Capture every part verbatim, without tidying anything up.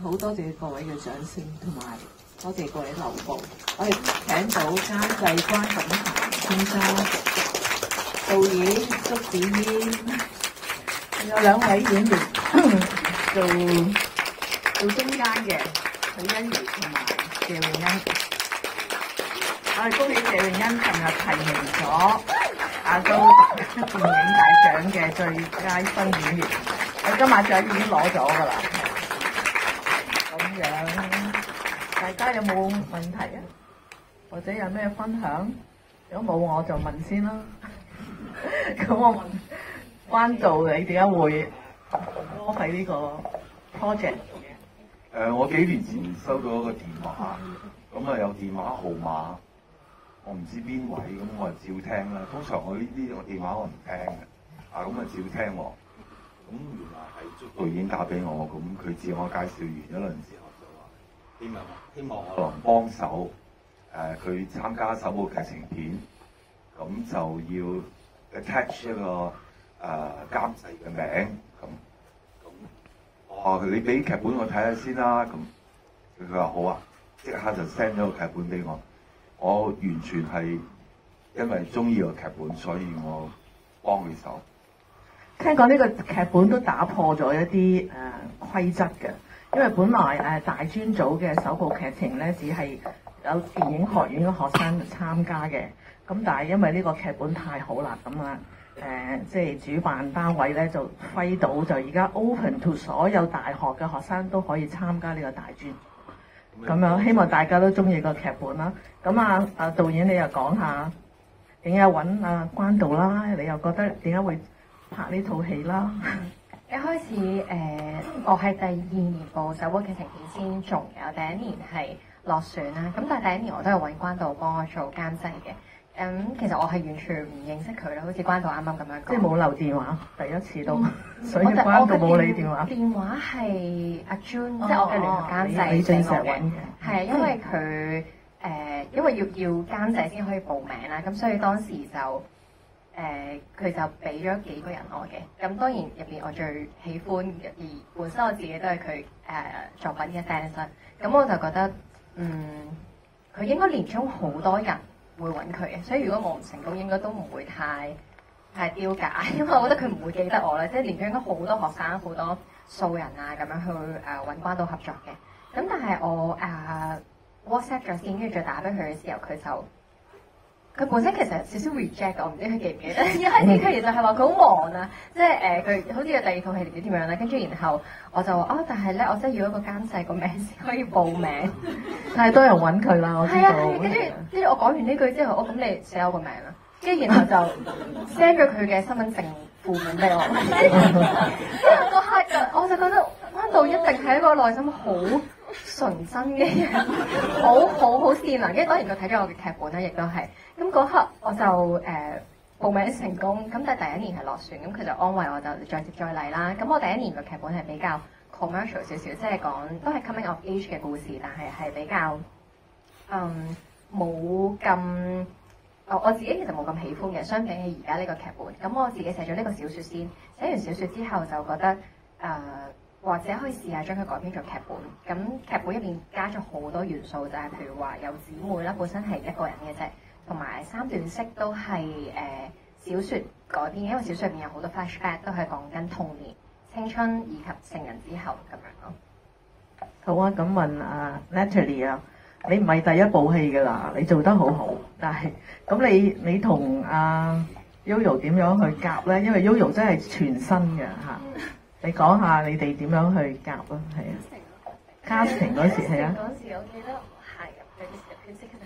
好多謝各位嘅掌聲，同埋多謝各位留步。我哋請到監製關錦鵬先生、導演蘇子嫣，仲有兩位演員做做中間嘅許欣怡同埋謝詠欣。我哋恭喜謝詠欣琴日提名咗亞洲電影大獎嘅最佳新演員，佢金馬獎已經攞咗㗎啦。咁樣，大家有冇問題啊？或者有咩分享？如果冇，我就問先啦。咁我問關導，你點解會多喺呢個 project？誒、 呃，我幾年前收到一個電話，咁啊有電話號碼。我唔知邊位，咁我就照聽啦。通常我呢啲我電話我唔聽嘅，啊咁啊照聽喎。咁原來係祝導演打俾我，咁佢自我介紹完一輪之後就話希望希望我能幫手，誒佢參加首部劇情片，咁就要 attach 一個誒、呃、監製嘅名，咁咁我話你俾劇本我睇下先啦，咁佢話好啊，即刻就 send 咗個劇本俾我。我完全係因為中意個劇本，所以我幫佢手。 聽講呢個劇本都打破咗一啲誒、呃、規則嘅，因為本來誒、呃、大專組嘅首部劇情咧，只係有電影學院嘅學生參加嘅。咁但係因為呢個劇本太好啦，咁啊誒即係主辦單位咧就揮到就而家 open to 所有大學嘅學生都可以參加呢個大專。咁樣希望大家都中意個劇本啦。咁啊啊導演你又講下點解揾啊關導啦？你又覺得點解會拍呢套戲啦？ 一開始誒、呃，我係第二年部首部劇情片先中嘅，我第一年係落選啦。咁但係第一年我都係揾關導幫我做監製嘅。咁、嗯、其實我係完全唔認識佢啦，好似關導啱啱咁樣講。 即係冇留電話，第一次都， 嗯、 所以關導冇你電話。 電話係阿 June，、哦、即係我嘅聯合監製你最成嘅。 係啊，因為佢誒、呃，因為要要監製先可以報名啦，咁所以當時就誒佢、呃、就俾咗幾個人我嘅。咁當然入邊我最喜歡而本身我自己都係佢誒作品嘅 fans 啦。咁我就覺得嗯，佢應該年中好多人會揾佢嘅，所以如果我唔成功，應該都唔會太太丟架，因為我覺得佢唔會記得我啦。即係年中應該好多學生、好多素人啊咁樣去誒揾關導合作嘅。咁但係我誒、uh, WhatsApp 咗先，跟住再打俾佢嘅時候，佢就佢本身其實少少 reject，我唔知佢記唔記得。一開始佢其實係話佢好忙啊，即係誒佢好似有第二套戲唔知點樣啦。跟住然後我就話哦，但係咧我真係要一個監製個名先可以報名。 太多人揾佢啦，我知道。 係啊係啊，跟住跟住我講完呢句之後，我咁你寫我個名啦，跟住然後就 send 咗佢嘅身份證副本俾我。因為嗰刻我就覺得關導一定係一個內心好純真嘅人，好好好善良。跟住當然佢睇咗我嘅劇本咧，亦都係。咁嗰刻我就誒、呃、報名成功，咁但係第一年係落選，咁佢就安慰我就再接再厲啦。咁我第一年嘅劇本係比較 commercial 少少，即係講都係 coming of age 嘅故事，但係係比較嗯冇咁我我自己其實冇咁喜歡嘅，相比起而家呢個劇本。咁我自己寫咗呢個小説先，寫完小説之後就覺得誒。呃或者可以試下將佢改編做劇本，咁劇本入邊加咗好多元素，就係、是、譬如話有姊妹啦，本身係一個人嘅啫，同埋三段式都係誒、呃、小説改編，因為小説入邊有好多 flashback 都係講緊童年、青春以及成人之後咁樣咯。 好啊，咁問啊 Natalie 啊，你唔係第一部戲㗎啦，你做得好好，但係咁你你同阿 Yoyo 點樣去夾咧？因為 Yoyo 真係全新嘅嚇。你講下你哋點樣去夾咯？係啊，casting 嗰時係啊。 嗰時我記得係入去嘅時候，佢即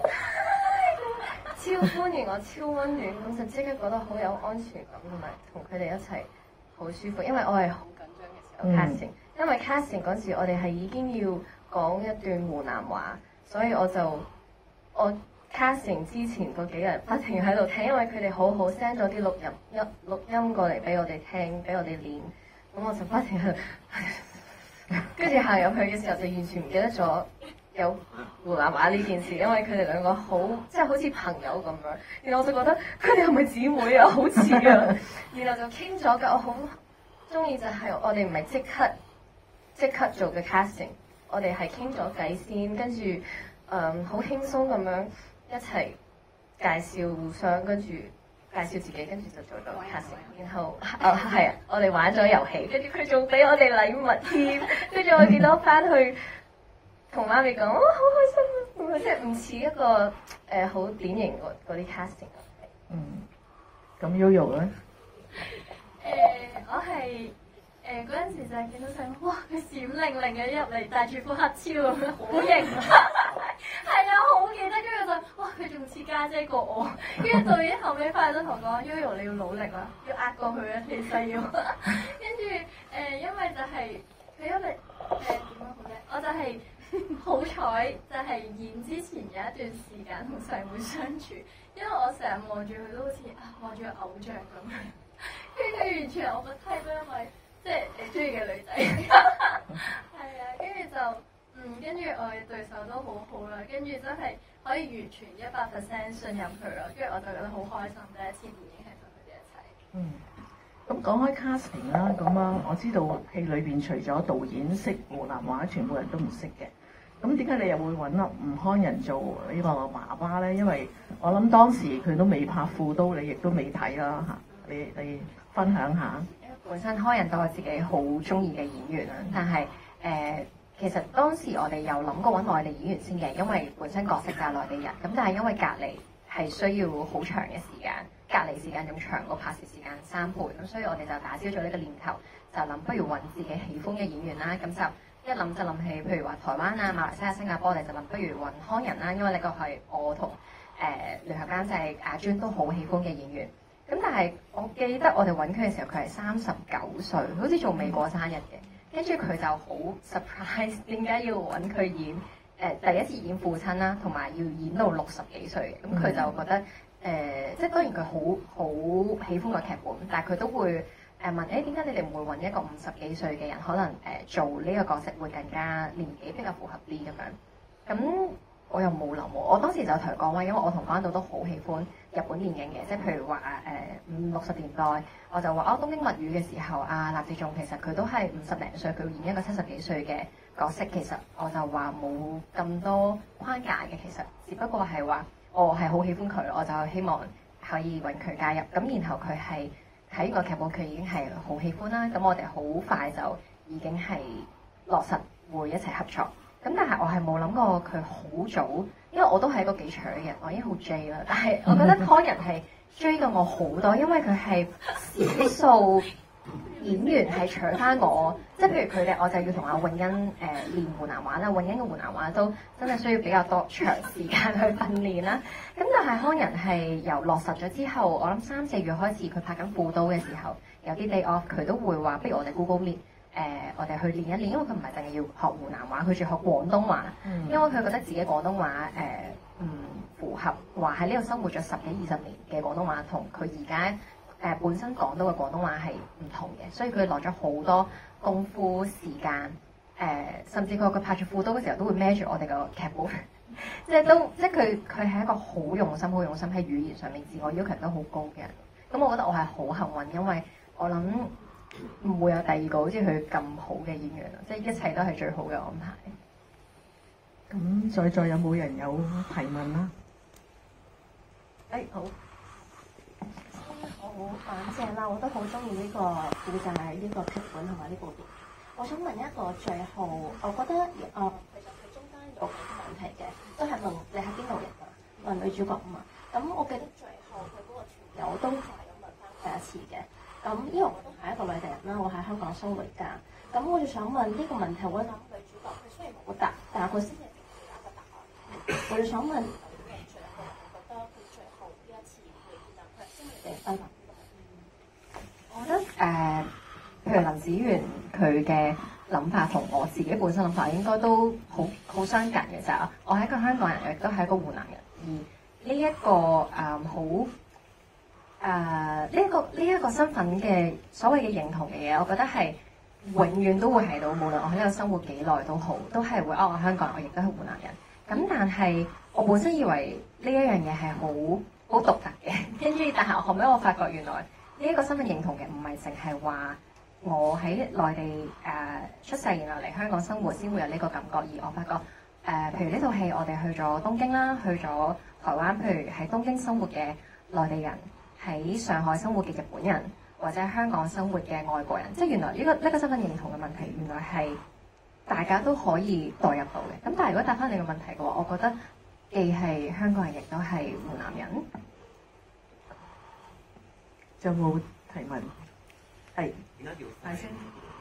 刻超歡迎我，超温暖，咁就即刻覺得好有安全感，同埋同佢哋一齊好舒服。因為我係好緊張嘅時候 casting，、嗯、因為 casting 嗰時我哋係已經要講一段湖南話，所以我就我 casting 之前嗰幾日不停喺度聽，因為佢哋好好 send 咗啲錄音一錄音過嚟俾我哋聽，俾我哋練。咁我就不停喺度，跟住行入去嘅時候就完全唔記得咗有湖南話呢件事，因為佢哋兩個好即係好似朋友咁樣。然後我就覺得佢哋係咪姊妹啊？好似啊！然後就傾咗嘅，我好中意就係我哋唔係即刻即刻做嘅 casting，我哋係傾咗偈先，跟住誒好輕鬆咁樣一齊介紹互相，跟住介紹自己，跟住就做咗 casting。然後啊係啊，我哋玩咗遊戲，跟住佢仲俾我哋禮物添，跟住我記得我翻去同媽咪講，哦好開心啊！即係唔似一個誒好、呃、典型嗰嗰啲 casting。 嗯，咁 Yoyo 咧？ 誒、我係誒嗰陣時就係見到佢，哇！佢閃靈靈嘅入嚟，戴住副黑超咁樣，好型啊！係啊，好記得，跟住就哇，佢仲似家姐過我，跟住到咗後尾翻嚟都同我講 Yoyo 你要努力啦，要壓過佢啊，其實要。跟住誒，因為就係、佢因為誒點樣好咧，我就係、好彩就係演之前有一段時間同細妹相處，因為我成日望住佢都好似啊望住個偶像咁樣。跟住完全係我個 type 因為即係你中意嘅女仔，係啊，跟住就嗯，跟住我嘅對手都好好啦，跟住真係可以完全一百 percent 信任佢咯，跟住我就覺得好開心，第一次電影係同佢哋一齊。 嗯，咁講開 casting 啦，咁啊，我知道戲裏邊除咗導演識湖南話，全部人都唔識嘅。咁點解你又會揾阿吳慷仁做呢個爸爸咧？因為我諗當時佢都未拍《富都》，你亦都未睇啦嚇。你你分享下。 因為本身開人都係自己好中意嘅演員啊，但係誒、呃、其實當時我哋有諗過揾內地演員先嘅，因為本身角色就係內地人，咁但係因為隔離係需要好長嘅時間，隔離時間仲長過拍攝時間三倍，咁所以我哋就打消咗呢個念頭，就諗不如揾自己喜歡嘅演員啦，咁就。一諗就諗起，譬如話台灣啊、馬來西亞、新加坡，我哋就諗不如揾慷仁啦，因為呢個係我同誒聯合監製阿尊都好喜歡嘅演員。咁但係我記得我哋揾佢嘅時候，佢係三十九歲，好似仲未過生日嘅。跟住佢就好 surprise，點解要揾佢演誒、呃、第一次演父親啦，同埋要演到六十幾歲嘅。咁佢就覺得誒、呃，即係當然佢好好喜歡個劇本，但係佢都會。誒問誒點解你哋唔會揾一個五十幾歲嘅人，可能誒、呃、做呢個角色會更加年紀比較符合啲咁樣？咁我又冇諗喎，我當時就同佢講話，因為我同關島都好喜歡日本電影嘅，即係譬如話誒五六十年代，我就話哦《東京物語》嘅時候，啊立志仲其實佢都係五十零歲，佢演一個七十幾歲嘅角色，其實我就話冇咁多框架嘅，其實只不過係話我係好喜歡佢，我就希望可以揾佢加入，咁然後佢係。喺個劇本佢已經係好喜歡啦，咁我哋好快就已經係落實會一齊合作。咁但係我係冇諗過佢好早，因為我都係一個幾長嘅人，我已經好 J 啦。但係我覺得慷仁係追過我好多，因為佢係少數演員係搶翻我，即係譬如佢哋，我就要同阿詠欣誒練湖南話啦。詠欣嘅湖南話都真係需要比較多長時間去訓練啦。咁但係慷仁係由落實咗之後，我諗三四月開始佢拍緊富都嘅時候，有啲 day off 佢都會話，不如我哋 Google Meet 誒、呃，我哋去練一練，因為佢唔係淨係要學湖南話，佢仲學廣東話，嗯、因為佢覺得自己廣東話誒唔、呃、符合話喺呢度生活咗十幾二十年嘅廣東話，同佢而家。誒、呃、本身講到嘅廣東話係唔同嘅，所以佢落咗好多功夫時間，誒、呃、甚至佢佢拍住富都嘅時候都會孭住我哋個劇本，即係都即係佢佢係一個好用心、好用心喺語言上面自我要求都好高嘅人。咁我覺得我係好幸運，因為我諗唔會有第二個好似佢咁好嘅演員，即係一切都係最好嘅安排。 咁在座有冇人有提問啦？誒、哎、好。 好感謝啦！我都好中意呢個故仔、呢個劇本同埋呢部電影。我想問一個最後，我覺得誒、呃、其實佢中間有幾個問題嘅，都係問你係邊度人啊？問女主角啊嘛。咁我記得最後佢嗰個團友都係咁問翻第一次嘅。咁因為我都係一個內地人啦，我喺香港生活㗎。咁我就想問呢個問題，我諗女主角佢雖然冇答，但係佢先係直接答個答案。我就想問，最後你覺得佢最後呢一次會點樣？佢先嚟定分法？ 我覺得誒、呃，譬如林子源佢嘅諗法同我自己本身諗法應該都好好相近嘅，就係我係一個香港人，亦都係一個湖南人。而呢、這、一個誒、呃、好誒呢一個呢一、這個身份嘅所謂嘅認同嘅嘢，我覺得係永遠都會喺度，無論我喺呢度生活幾耐都好，都係會哦，我香港人，我亦都係湖南人。咁但係我本身以為呢一樣嘢係好好獨特嘅，跟住但係後尾我發覺原來。呢一個身份認同嘅唔係淨係話我喺內地誒、呃、出世，然後嚟香港生活，先會有呢個感覺。而我發覺誒、呃，譬如呢套戲，我哋去咗東京啦，去咗台灣，譬如喺東京生活嘅內地人，喺上海生活嘅日本人，或者香港生活嘅外國人，即係原來呢、呢個呢、呢個身份認同嘅問題，原來係大家都可以代入到嘅。咁但係如果答翻你個問題嘅話，我覺得既係香港人，亦都係湖南人。 有冇提問？係。 點解叫大聲？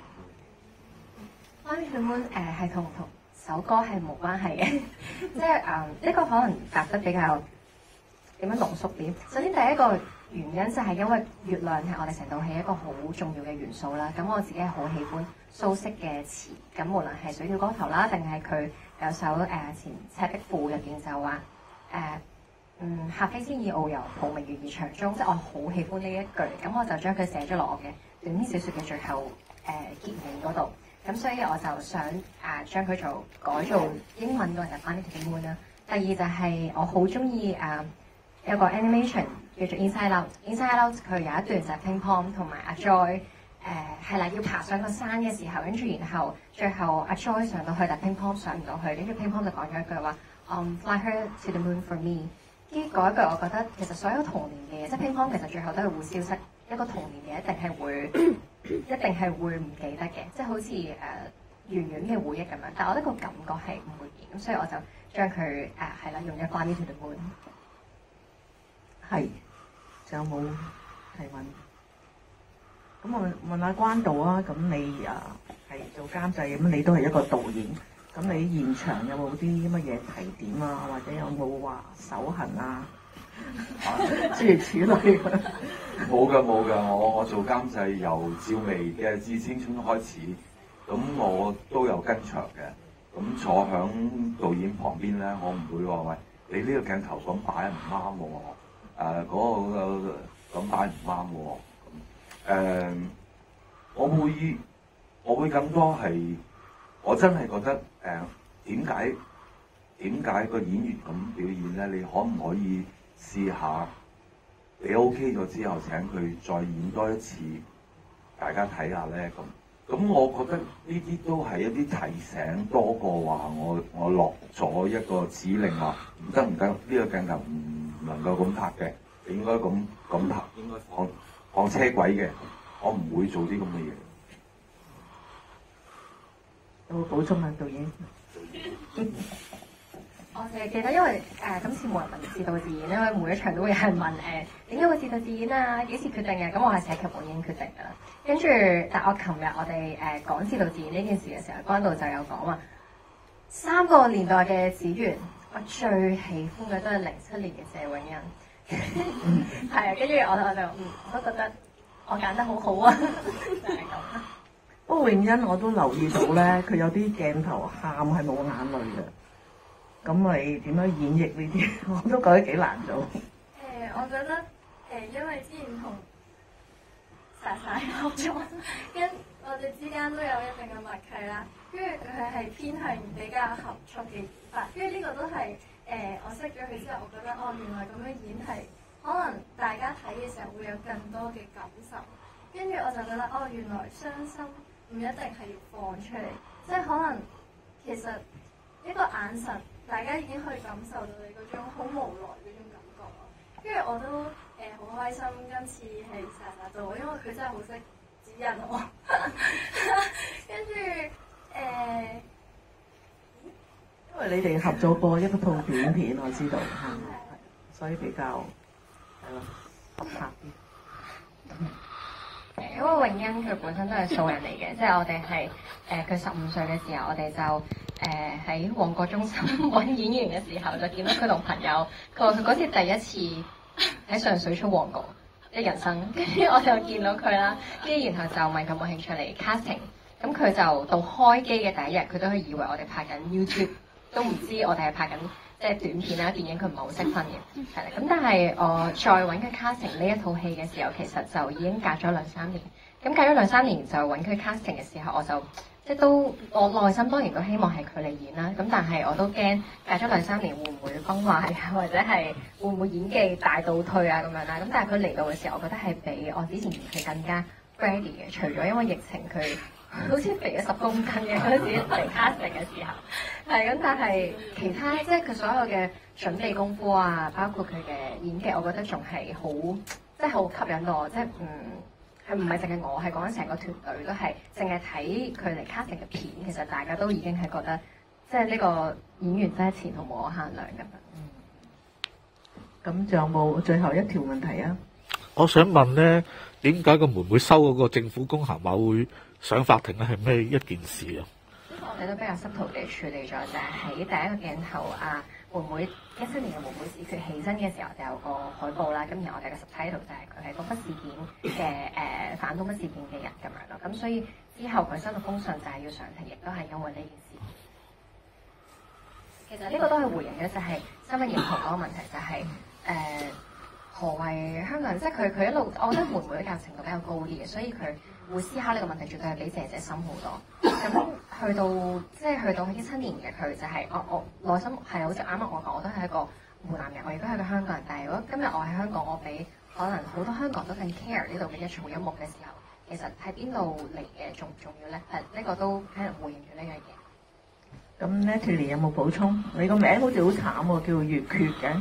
關於佢們誒係同同首歌係冇關係嘅，即係誒呢個可能答得比較點樣濃縮啲。首先第一個原因就係因為月亮係我哋成套戲一個好重要嘅元素啦。咁我自己係好喜歡蘇軾嘅詞，咁無論係水調歌頭啦，定係佢有首誒、呃、前赤壁賦入邊就話誒。呃嗯，客飛千里遨遊，抱明月倚長中，即係我好喜歡呢一句，咁我就將佢寫咗落我嘅短篇小説嘅最後誒、呃、結尾嗰度。咁所以我就想啊將佢做改做英文嗰個就翻呢條片啦。第二就係我好中意誒有個 animation 叫做 Inside Out，Inside Out 佢有一段就係 Ping Pong 同埋阿 Joy 誒係啦，要爬上個山嘅時候，跟住然後最後阿 Joy 上到去，但 Ping Pong 上唔到去，跟住 Ping Pong 就講咗一句話，嗯、um, Fly her to the moon for me。呢嗰一句，我覺得其實所有童年嘅嘢，即係乒乓，其實最後都係會消失。一個童年嘅一定係會，一定係會唔記得嘅，即係好似誒遠遠嘅回憶咁樣。但係我覺得個感覺係唔會變，咁所以我就將佢誒係啦，用咗 Fly Me to the Moon。 係，仲有冇提問？咁我問下關導啊，咁你啊係做監製，咁你都係一個導演。咁你現場有冇啲乜嘢提點啊？或者有冇話手痕啊？諸如此類。 冇㗎冇㗎，我我做監製由趙薇嘅《致青春》開始，咁我都有跟場嘅。咁坐響導演旁邊咧，我唔會話喂，你呢個鏡頭咁擺唔啱喎，誒嗰個咁擺唔啱喎。咁誒，我會我會更多係。我真係覺得誒點解點解個演員咁表演咧？你可唔可以試下你 OK 咗之後請佢再演多一次，大家睇下咧咁。咁我覺得呢啲都係一啲提醒多過話我我落咗一個指令話唔得唔得，呢個鏡頭唔能夠咁拍嘅，你應該咁咁拍，應該放放車軌嘅，我唔會做啲咁嘅嘢。 有冇補充啊，導演？ 我淨係記得，因為誒、呃、今次冇人問自導自演，因為每一場都會有人問誒點解會自導自演啊？幾時決定嘅？咁我係寫劇本已經決定㗎啦。跟住，但我琴日我哋誒講自導自演呢件事嘅時候，關導就有講話三個年代嘅子源，我最喜歡嘅都係零七年嘅謝永欣。係啊，跟住我我就嗯我都覺得我揀得好好啊，就係咁。 不過永欣我都留意到咧，佢有啲鏡頭喊係冇眼淚嘅。咁你點樣演繹呢啲？我都覺得幾難做。誒、 呃，我覺得誒、呃，因為之前同莎莎合作，跟我哋之間都有一定嘅默契啦。跟住佢係偏向比較合作嘅演法，跟住呢個都係誒、呃，我識咗佢之後，我覺得哦，原來咁樣演係可能大家睇嘅時候會有更多嘅感受。跟住我就覺得哦，原來傷心唔一定係要放出嚟，即係可能其實一個眼神，大家已經可以感受到你嗰種好無奈嗰種感覺咯。跟住我都誒好、呃、開心，今次係莎莎做，因為佢真係好識指引我。跟住誒， 因為你哋合作過一套短片，我知道，係所以比較係咯合拍啲。 因為永欣佢本身都係素人嚟嘅，即係我哋係誒佢十五歲嘅時候，我哋就誒喺、呃、旺角中心揾演員嘅時候，就見到佢同朋友，佢話佢嗰次第一次喺上水出旺角一人生，跟住我就見到佢啦，跟住然後就問佢有冇興趣嚟 casting，咁佢就到開機嘅第一日，佢都係以為我哋拍緊 YouTube， 都唔知我哋係拍緊即係短片啦、電影，佢唔係好識分嘅，係啦。咁但係我再揾佢 casting 呢一套戲嘅時候，其實就已經隔咗兩三年。咁隔咗兩三年就揾佢 casting 嘅時候，我就即係都我內心當然都希望係佢嚟演啦。咁但係我都驚隔咗兩三年會唔會崩壞啊，或者係會唔會演技大倒退啊咁樣啦。咁但係佢嚟到嘅時候，我覺得係比我之前演佢更加 ready 嘅，除咗因為疫情佢好似肥咗十公斤嘅嗰陣時嚟 casting 嘅時候，係咁，但係其他即係佢所有嘅準備功夫啊，包括佢嘅演技，我覺得仲係好即係好吸引到我，即係嗯係唔係淨係我係講緊成個團隊都係淨係睇佢嚟 casting 嘅片，其實大家都已經係覺得即係呢個演員真係前途無可限量咁樣。 咁仲有冇最後一條問題啊？ 我想問咧，點解個妹妹收嗰個政府公函碼會上法庭咧？係咩一件事啊？ 呢個我哋都比較濕圖地處理咗，就係、是、喺第一個鏡頭啊，妹妹一七年嘅妹妹自決起身嘅時候就有個海報啦，咁然後我哋嘅 subtitle 就係佢係東北事件嘅誒、呃、反東北事件嘅人咁樣咯，咁所以之後佢收到封信就係要上庭，亦都係因為呢件事。其實呢個都係回應嘅，就係新聞認同嗰個問題，就係、是、誒。呃何謂香港人？即係佢佢一路，我覺得妹妹嘅教育程度比較高啲嘅，所以佢會思考呢個問題，絕對係比姐姐深好多。咁去到即係去到一七年嘅佢，就係、是、我我內心係好似啱啱我講，我都係一個湖南人，我亦都係個香港人。但係如果今日我喺香港，我比可能好多香港都更 care 呢度嘅一場音樂嘅時候，其實喺邊度嚟嘅重唔重要咧？係呢、這個都喺度回應住呢樣嘢。 咁 Natalie 有冇補充？你個名好似好慘喎，叫月缺嘅。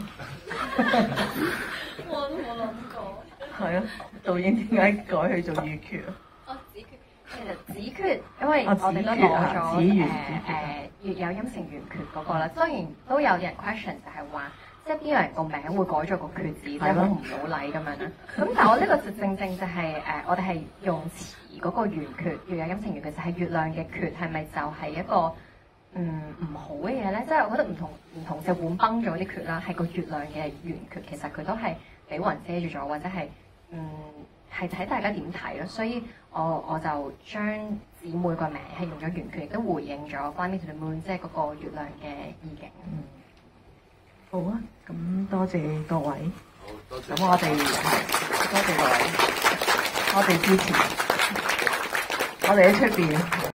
我都冇諗過。 係啊，導演點解改去做月缺啊？ 哦，子缺。 其實子缺，因為我哋都攞咗誒誒月有陰性圓缺嗰個啦。當然都有人 question 就係話，即係邊有人個名會改咗個缺字，即係好唔老禮咁樣啦。咁但係我呢個就正正就係、是、誒、呃，我哋係用詞嗰個圓缺，月有陰性圓缺就係月亮嘅缺，係咪就係一個嗯唔好嘅嘢咧？即係我覺得唔同唔同就換崩咗啲缺啦，係個月亮嘅圓缺，其實佢都係俾雲遮住咗，或者係嗯係睇大家點睇咯。所以我我就將姊妹個名係用咗圓缺，亦都回應咗 Fly Me to the Moon， 即係嗰個月亮嘅意境。 嗯，好啊，咁多謝各位。 好多謝。 咁我哋多謝各位，我哋支持，我哋喺出邊。